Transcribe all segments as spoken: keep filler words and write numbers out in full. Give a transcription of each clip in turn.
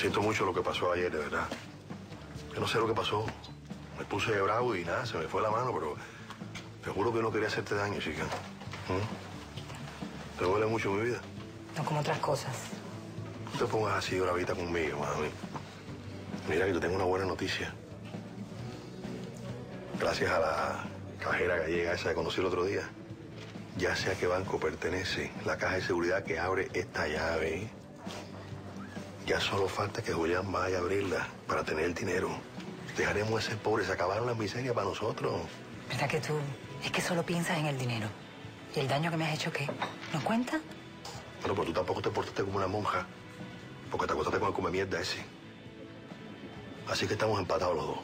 Siento mucho lo que pasó ayer, de verdad. Yo no sé lo que pasó. Me puse bravo y nada, se me fue la mano, pero te juro que no quería hacerte daño, chica. ¿Mm? ¿Te duele mucho mi vida? No como otras cosas. No te pongas así bravita conmigo, mami. Mira que te tengo una buena noticia. Gracias a la cajera gallega esa que conocí el otro día, ya sé a qué banco pertenece la caja de seguridad que abre esta llave. Ya solo falta que Julián vaya a abrirla para tener el dinero. Dejaremos a ese pobre, se acabaron las miserias para nosotros. ¿Verdad que tú es que solo piensas en el dinero? ¿Y el daño que me has hecho qué? ¿No cuenta? Bueno, pero tú tampoco te portaste como una monja, porque te acostaste con el come mierda ese. Así que estamos empatados los dos.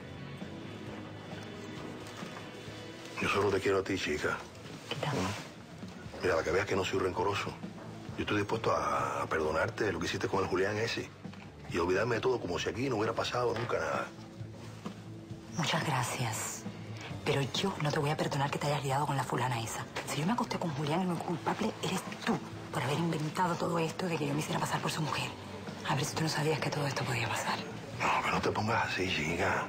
Yo solo te quiero a ti, chica. ¿Qué tal? Mira, para que veas que no soy rencoroso. Yo estoy dispuesto a, a perdonarte lo que hiciste con el Julián ese y olvidarme de todo como si aquí no hubiera pasado nunca nada. Muchas gracias. Pero yo no te voy a perdonar que te hayas liado con la fulana esa. Si yo me acosté con Julián, el culpable eres tú por haber inventado todo esto de que yo me hiciera pasar por su mujer. A ver si tú no sabías que todo esto podía pasar. No, pero no te pongas así, chica.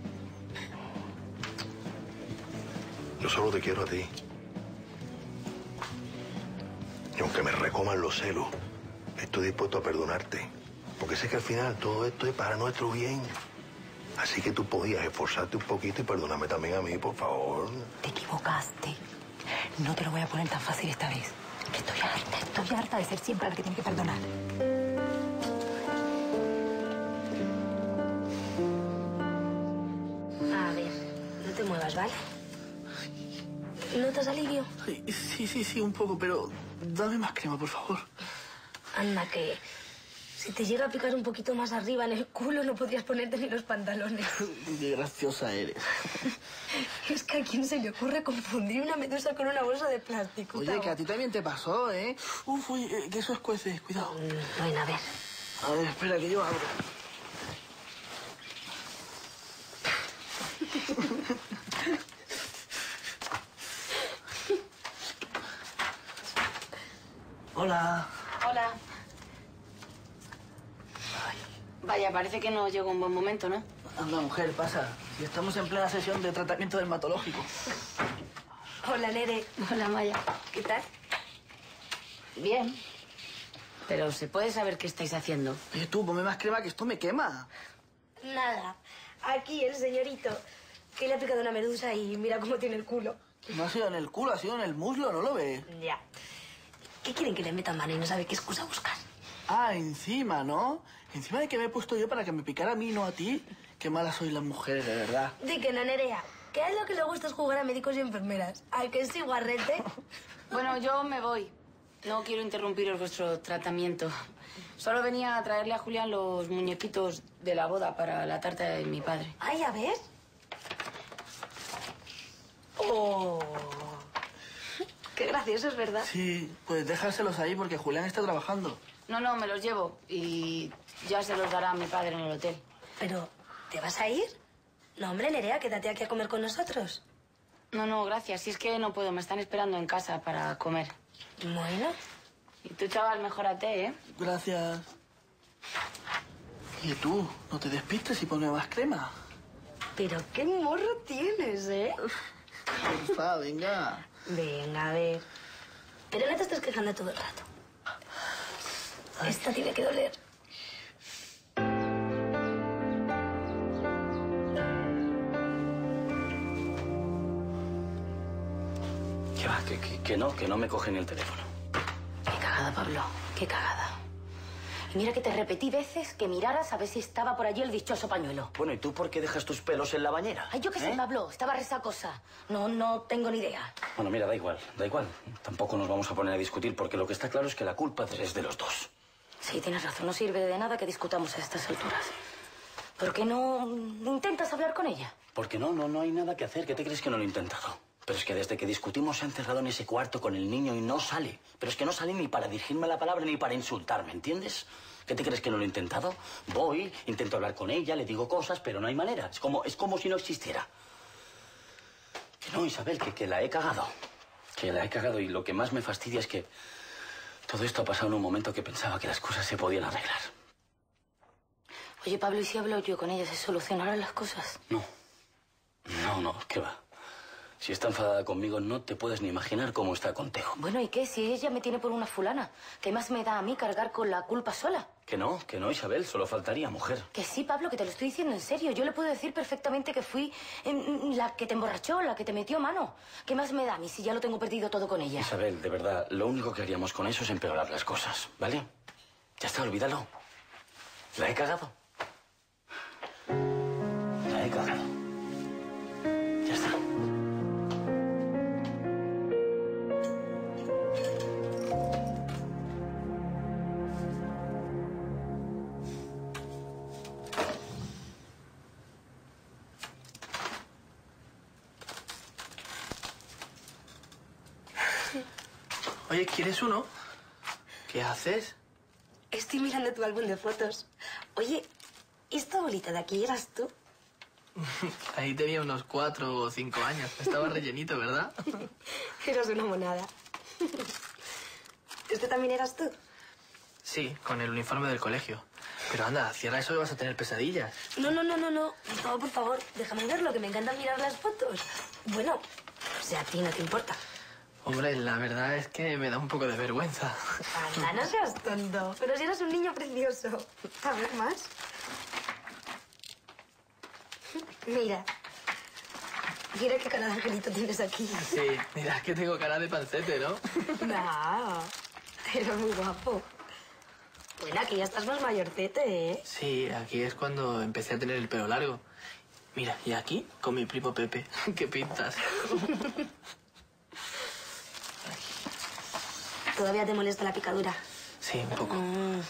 Yo solo te quiero a ti. Y aunque me recoman los celos, estoy dispuesto a perdonarte. Porque sé que al final todo esto es para nuestro bien. Así que tú podías esforzarte un poquito y perdonarme también a mí, por favor. Te equivocaste. No te lo voy a poner tan fácil esta vez. Estoy harta, estoy harta de ser siempre la que tiene que perdonar. A ver, no te muevas, ¿vale? ¿Notas alivio? Sí, sí, sí, un poco, pero dame más crema, por favor. Anda, que si te llega a picar un poquito más arriba en el culo no podrías ponerte ni los pantalones. Qué graciosa eres. Es que a quién se le ocurre confundir una medusa con una bolsa de plástico. Oye, que a ti también te pasó, ¿eh? Uf, oye, que eso escuece, cuidado. Mm, bueno, a ver. A ver, espera, que yo abro. Hola. Hola. Vaya, parece que no llegó un buen momento, ¿no? Anda, mujer, pasa. Si estamos en plena sesión de tratamiento dermatológico. Hola, Nere. Hola, Maya. ¿Qué tal? Bien. Pero ¿se puede saber qué estáis haciendo? Oye, tú, ponme más crema que esto me quema. Nada. Aquí el señorito que le ha picado una medusa y mira cómo tiene el culo. No ha sido en el culo, ha sido en el muslo, ¿no lo ves? Ya. ¿Qué quieren que le metan mano y no sabe qué excusa buscar? Ah, encima, ¿no? Encima de que me he puesto yo para que me picara a mí, no a ti. Qué malas sois las mujeres, de verdad. Di que no, Nerea. Que a él lo que le gusta es jugar a médicos y enfermeras. ¿Al que sí, guarrete? Bueno, yo me voy. No quiero interrumpiros vuestro tratamiento. Solo venía a traerle a Julián los muñequitos de la boda para la tarta de mi padre. Ay, a ver. Oh. Qué gracioso, es verdad. Sí, pues déjaselos ahí porque Julián está trabajando. No, no, me los llevo y ya se los dará a mi padre en el hotel. Pero, ¿te vas a ir? No, hombre, Nerea, quédate aquí a comer con nosotros. No, no, gracias. Si es que no puedo, me están esperando en casa para comer. Bueno. Y tú, chaval, mejórate, ¿eh? Gracias. Y tú, no te despistes y ponme más crema. Pero qué morro tienes, ¿eh? Porfa, venga. Venga, a ver. Pero no te estás quejando todo el rato. Ay. Esta tiene que doler. Que va, que, que, que no, que no me coge ni el teléfono. Qué cagada, Pablo. Qué cagada. Y mira que te repetí veces que miraras a ver si estaba por allí el dichoso pañuelo. Bueno, ¿y tú por qué dejas tus pelos en la bañera? Ay, yo qué sé, ¿Eh? Pablo. Estaba resacosa. No, no tengo ni idea. Bueno, mira, da igual, da igual. Tampoco nos vamos a poner a discutir porque lo que está claro es que la culpa es de los dos. Sí, tienes razón. No sirve de nada que discutamos a estas alturas. ¿Por qué no intentas hablar con ella? Porque no, no, no hay nada que hacer. ¿Qué te crees que no lo he intentado? Pero es que desde que discutimos se ha encerrado en ese cuarto con el niño y no sale. Pero es que no sale ni para dirigirme la palabra ni para insultarme, ¿entiendes? ¿Qué te crees que no lo he intentado? Voy, intento hablar con ella, le digo cosas, pero no hay manera. Es como, es como si no existiera. Que no, Isabel, que, que la he cagado. Que la he cagado y lo que más me fastidia es que todo esto ha pasado en un momento que pensaba que las cosas se podían arreglar. Oye, Pablo, ¿y si hablo yo con ella? ¿Se solucionarán las cosas? No. No, no, ¿qué va? Si está enfadada conmigo, no te puedes ni imaginar cómo está contigo. Bueno, ¿y qué? Si ella me tiene por una fulana, ¿qué más me da a mí cargar con la culpa sola? Que no, que no, Isabel, solo faltaría, mujer. Que sí, Pablo, que te lo estoy diciendo en serio. Yo le puedo decir perfectamente que fui mm, la que te emborrachó, la que te metió mano. ¿Qué más me da a mí si ya lo tengo perdido todo con ella? Isabel, de verdad, lo único que haríamos con eso es empeorar las cosas, ¿vale? Ya está, olvídalo. La he cagado. La he cagado. Ya está. Oye, ¿quieres uno? ¿Qué haces? Estoy mirando tu álbum de fotos. Oye, ¿esta bolita de aquí eras tú? Ahí tenía unos cuatro o cinco años. Estaba rellenito, ¿verdad? Eras una monada. ¿Este también eras tú? Sí, con el uniforme del colegio. Pero anda, cierra eso y vas a tener pesadillas. No, no, no, no, no. Por favor, por favor, déjame verlo, que me encanta mirar las fotos. Bueno, o sea, a ti no te importa. Hombre, la verdad es que me da un poco de vergüenza. Anda, no seas tonto. Pero si eres un niño precioso. A ver, más. Mira. Mira qué cara de angelito tienes aquí. Sí, mira que tengo cara de pancete, ¿no? No, eres muy guapo. Bueno, aquí ya estás más mayorcete, ¿eh? Sí, aquí es cuando empecé a tener el pelo largo. Mira, y aquí con mi primo Pepe. ¿Qué pintas? ¿Todavía te molesta la picadura? Sí, un poco. Mm.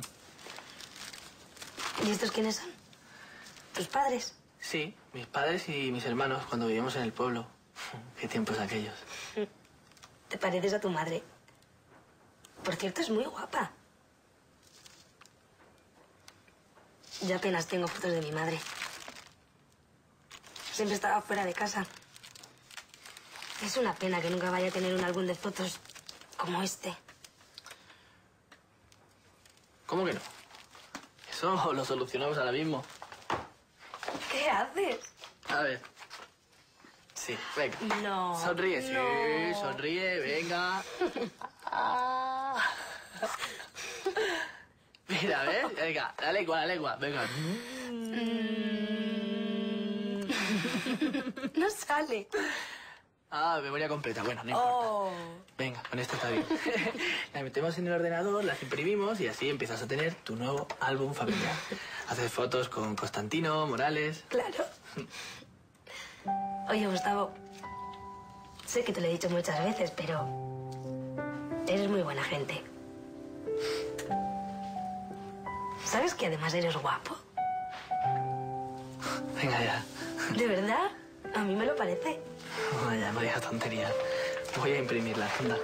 ¿Y estos quiénes son? ¿Tus padres? Sí, mis padres y mis hermanos cuando vivíamos en el pueblo. Qué tiempos aquellos. Te pareces a tu madre. Por cierto, es muy guapa. Yo apenas tengo fotos de mi madre. Siempre estaba fuera de casa. Es una pena que nunca vaya a tener un álbum de fotos como este. ¿Cómo que no? Eso lo solucionamos ahora mismo. ¿Qué haces? A ver. Sí, venga. No. Sonríe, sí, no. sonríe, venga. Mira, ¿ves? Venga, la lengua, la lengua, venga. No sale. Ah, memoria completa. Bueno, no importa. Oh. Venga, con esto está bien. La metemos en el ordenador, las imprimimos y así empiezas a tener tu nuevo álbum familiar. Haces fotos con Constantino, Morales... Claro. Oye, Gustavo, sé que te lo he dicho muchas veces, pero eres muy buena gente. ¿Sabes que además eres guapo? Venga ya. ¿De verdad? A mí me lo parece. Vaya, no digas tonterías. Voy a imprimirla, anda.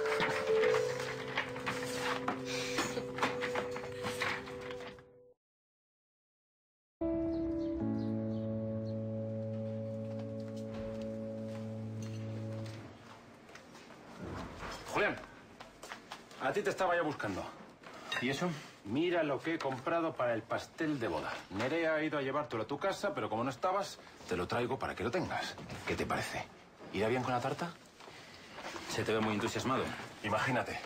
Julián, a ti te estaba yo buscando. ¿Y eso? Mira lo que he comprado para el pastel de boda. Nerea ha ido a llevártelo a tu casa, pero como no estabas, te lo traigo para que lo tengas. ¿Qué te parece? ¿Irá bien con la tarta? Se te ve muy entusiasmado. Imagínate.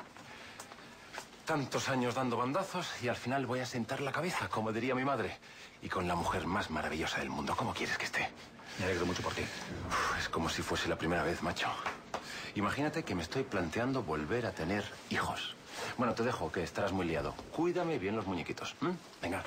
Tantos años dando bandazos y al final voy a sentar la cabeza, como diría mi madre. Y con la mujer más maravillosa del mundo. ¿Cómo quieres que esté? Me alegro mucho por ti. Uf, es como si fuese la primera vez, macho. Imagínate que me estoy planteando volver a tener hijos. Bueno, te dejo, que estarás muy liado. Cuídame bien los muñequitos. ¿M? Venga.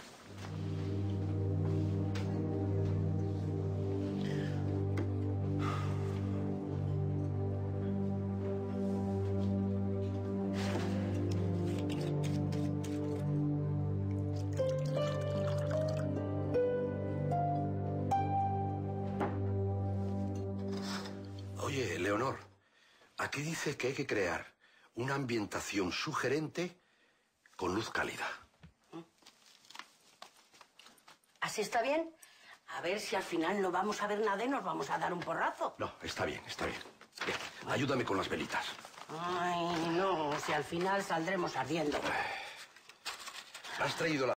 Oye, Leonor, aquí dice que hay que crear una ambientación sugerente con luz cálida. ¿Así está bien? A ver si al final no vamos a ver nada y nos vamos a dar un porrazo. No, está bien, está bien. Bien, ayúdame con las velitas. Ay, no, si al final saldremos ardiendo. ¿Has traído la